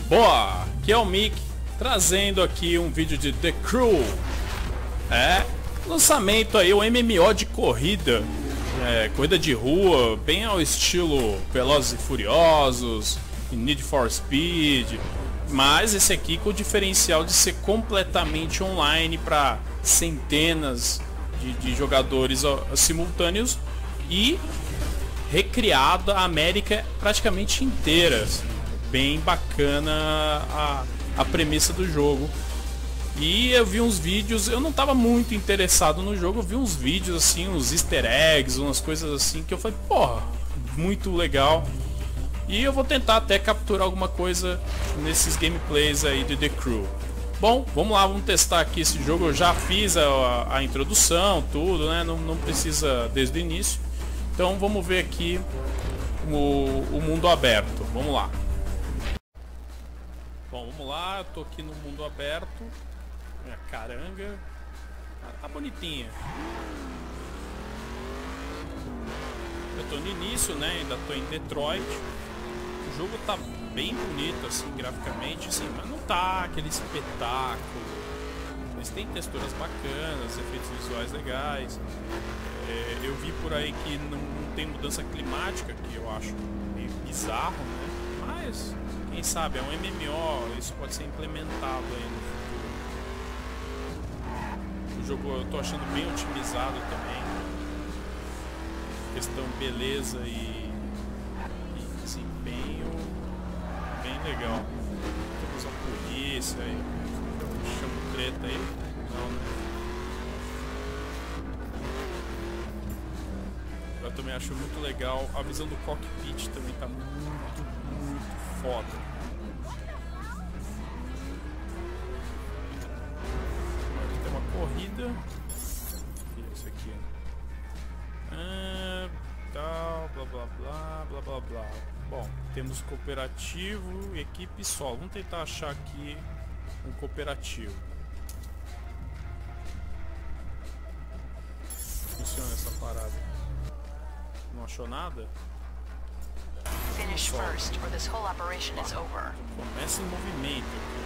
Boa, aqui é o Mick, trazendo aqui um vídeo de The Crew. Lançamento aí, o MMO de corrida, corrida de rua, bem ao estilo Velozes e Furiosos, Need for Speed, mas esse aqui com o diferencial de ser completamente online para centenas de jogadores simultâneos e recriado a América praticamente inteira. Bem bacana a premissa do jogo. E eu vi uns vídeos, eu não estava muito interessado no jogo, eu vi uns vídeos assim, uns easter eggs, umas coisas assim que eu falei, porra, muito legal. E eu vou tentar até capturar alguma coisa nesses gameplays aí de The Crew. Bom, vamos lá, vamos testar aqui esse jogo. Eu já fiz a introdução, tudo, né? Não precisa desde o início. Então vamos ver aqui o mundo aberto. Vamos lá. Bom, vamos lá, eu tô aqui no mundo aberto. Minha caranga. Tá bonitinha. Eu tô no início, né? Ainda tô em Detroit. O jogo tá bem bonito, assim, graficamente, assim, mas não tá aquele espetáculo. Mas tem texturas bacanas, efeitos visuais legais. Eu vi por aí que não tem mudança climática, que eu acho meio bizarro, né? Mas, quem sabe, é um MMO, isso pode ser implementado aí no futuro. O jogo eu tô achando bem otimizado também. Questão beleza e desempenho, bem legal. Temos a polícia aí, chama treta aí. Não, né? Eu também acho muito legal. A visão do cockpit também tá muito foda. Aqui tem uma corrida. E isso aqui. Tal, blá blá blá, blá blá blá. Bom, temos cooperativo, equipe solo. Vamos tentar achar aqui um cooperativo. Funciona essa parada. Não achou nada? Finish first, or this whole operation is over. Começa em movimento.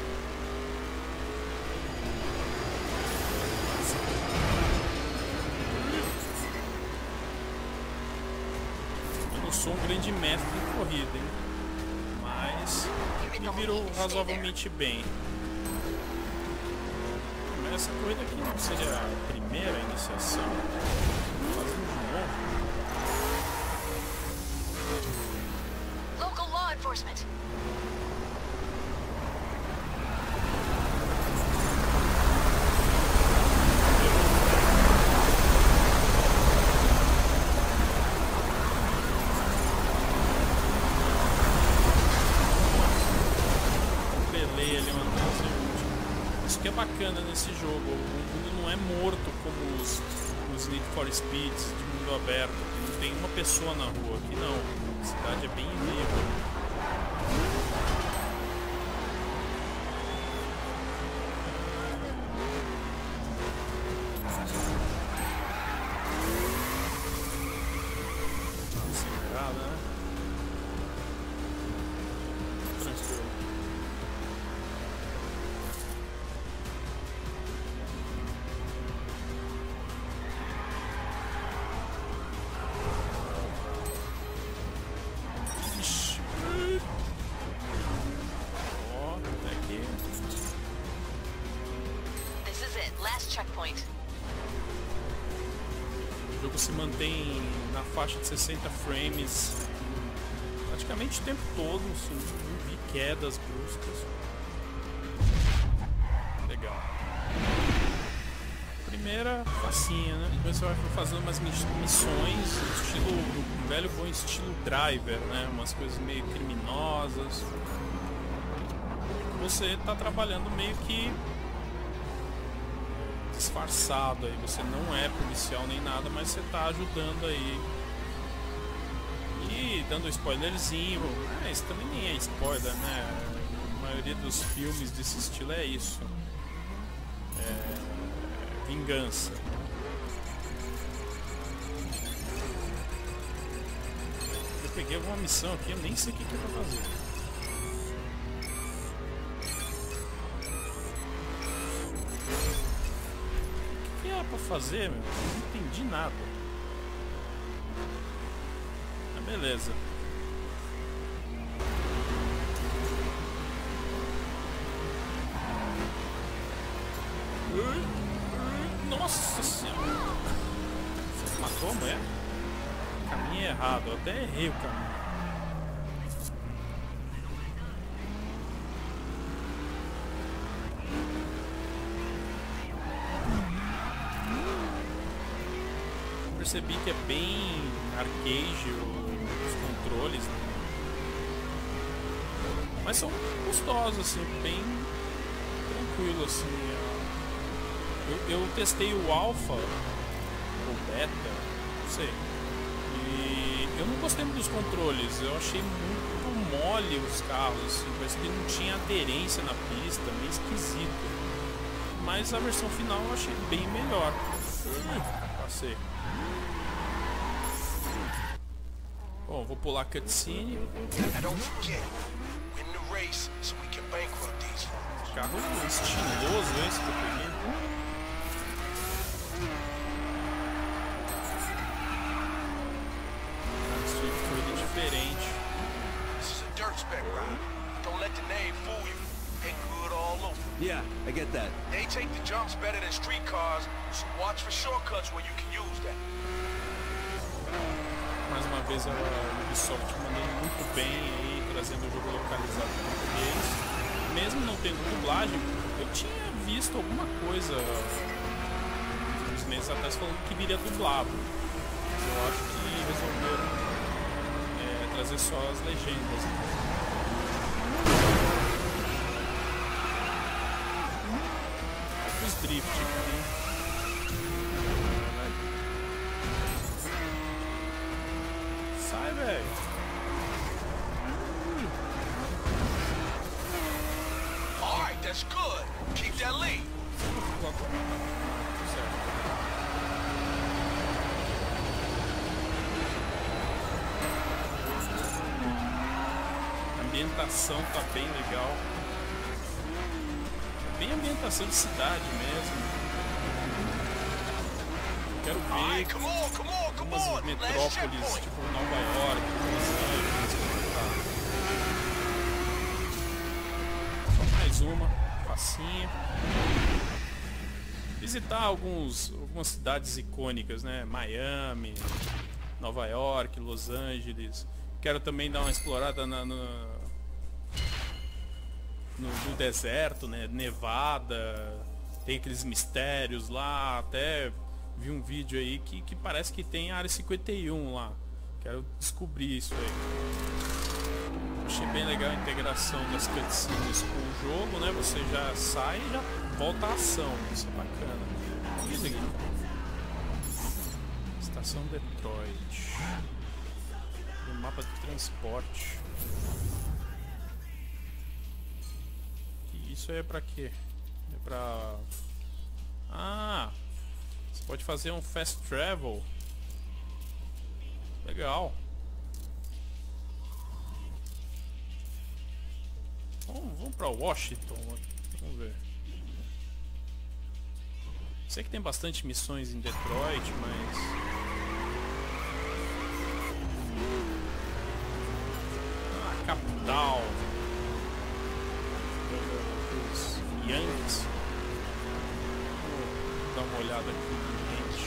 Eu não sou um grande mestre em corrida, hein? Mas me virou razoavelmente bem. Mas essa corrida aqui não seria a primeira iniciação? Fazendo de novo. Local law enforcement. Pelei ali uma coisa. Isso que é bacana nesse jogo. O mundo não é morto como os Need for Speeds de mundo aberto. Não tem uma pessoa na rua. Aqui não. A cidade é bem viva. Acelerada, né? Tranquilo. This is it. Last checkpoint. O jogo se mantém na faixa de 60 frames praticamente o tempo todo, assim, não vi quedas bruscas. Legal. Primeira facinha, né? Depois você vai fazendo umas missões, estilo, um velho bom estilo Driver, né? Umas coisas meio criminosas. Você tá trabalhando meio que disfarçado aí, você não é policial nem nada, mas você tá ajudando aí. E dando um spoilerzinho, isso também nem é spoiler, né? A maioria dos filmes desse estilo é isso. Vingança. Eu peguei alguma missão aqui, eu nem sei o que é pra fazer. fazer, meu? Não entendi nada. Mas beleza. Nossa senhora! Você matou a mulher? Caminho errado, eu até errei o caminho. Percebi que é bem arcade os controles, né? Mas são gostosos, assim, bem tranquilo, assim. Eu testei o Alpha, ou Beta, não sei, e eu não gostei muito dos controles, eu achei muito mole os carros, assim, parece que não tinha aderência na pista, meio esquisito. Mas a versão final eu achei bem melhor. Passei. Bom, vou pular a cutscene. Carro estiloso esse que eu peguei. Corrida diferente. Yeah, I get that. They take the jumps better than street cars, so watch for shortcuts where you can use them. Mais uma vez a Ubisoft mandando muito bem aí, trazendo o jogo localizado em português. Mesmo não tendo dublagem, eu tinha visto alguma coisa uns meses atrás falando que viria dublado. Eu acho que resolveram trazer só as legendas. Os drift aqui. Sai, velho. Alright, that's good. Keep that lead. A ambientação tá bem legal. Bem ambientação de cidade mesmo. Quero ver algumas metrópoles, tipo Nova York, Los Angeles, só mais uma, facinho. Visitar algumas cidades icônicas, né? Miami, Nova York, Los Angeles. Quero também dar uma explorada no deserto, né? Nevada, tem aqueles mistérios lá, até vi um vídeo aí que parece que tem Área 51 lá. Quero descobrir isso aí. Achei bem legal a integração das cutscenes com o jogo, né? Você já sai e já volta à ação. Isso é bacana. Olha isso aqui. Estação Detroit. O mapa de transporte. E isso aí é pra quê? É pra... Ah! Você pode fazer um fast travel. Legal. Vamos pra Washington. Vamos ver. Sei que tem bastante missões em Detroit, mas... a capital dos Yankees. Vou dar uma olhada aqui no ambiente.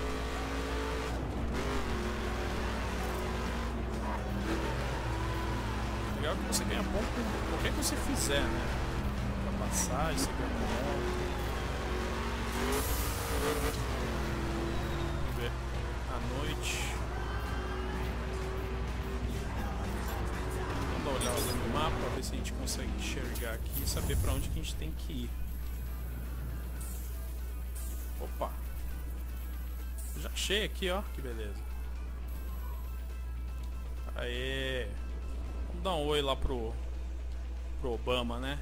Legal que você ganha ponto com qualquer que você fizer, né? Pra passar, você ganha ponto. Vamos ver. À noite. Vamos dar uma olhada no mapa pra ver se a gente consegue enxergar aqui e saber pra onde que a gente tem que ir. Opa! Já achei aqui, ó. Que beleza. Aê! Vamos dar um oi lá pro Obama, né?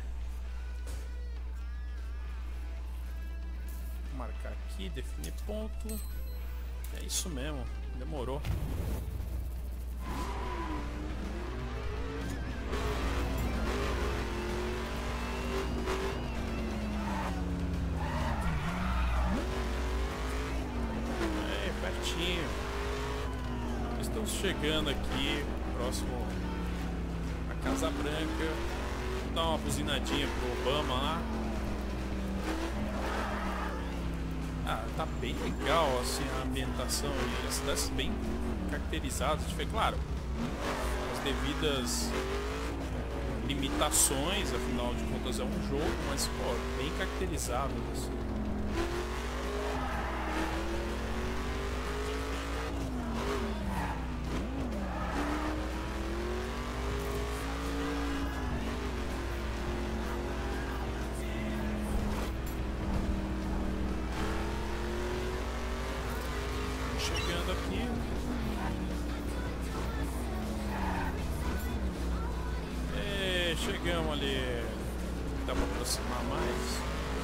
Vou marcar aqui, definir ponto. É isso mesmo. Demorou. Estamos chegando aqui, próximo à Casa Branca. Vou dar uma buzinadinha pro Obama lá. Ah, tá bem legal assim a ambientação e as cidades bem caracterizadas. Claro, as devidas limitações, afinal de contas é um jogo, mas pô, bem caracterizado assim. Chegando aqui. Chegamos ali. Dá pra aproximar mais.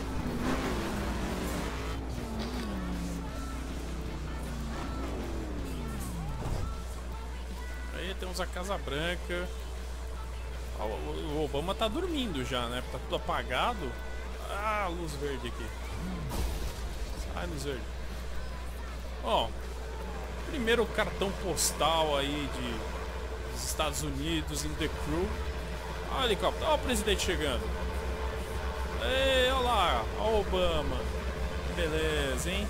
Aí temos a Casa Branca. O Obama tá dormindo já, né? Tá tudo apagado. Ah, luz verde aqui. Sai, luz verde. Ó, primeiro cartão postal aí dos Estados Unidos em The Crew. Olha o helicóptero, olha o presidente chegando. Ei, olha lá, olha o Obama. Beleza, hein?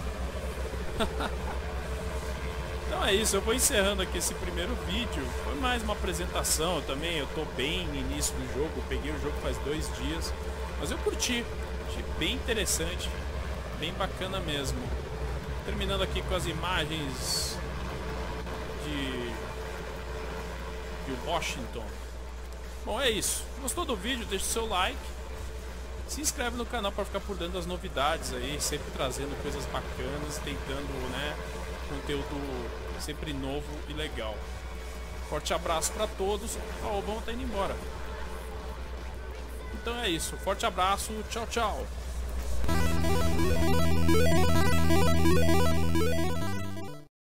Então é isso, eu vou encerrando aqui esse primeiro vídeo. Foi mais uma apresentação também, eu tô bem no início do jogo. Eu peguei o jogo faz 2 dias. Mas eu curti, achei bem interessante, bem bacana mesmo. Terminando aqui com as imagens de Washington. Bom, é isso. Gostou do vídeo? Deixa o seu like. Se inscreve no canal para ficar por dentro das novidades aí, sempre trazendo coisas bacanas, tentando, né, conteúdo sempre novo e legal. Forte abraço para todos. O Obama tá indo embora. Então é isso. Forte abraço. Tchau, tchau.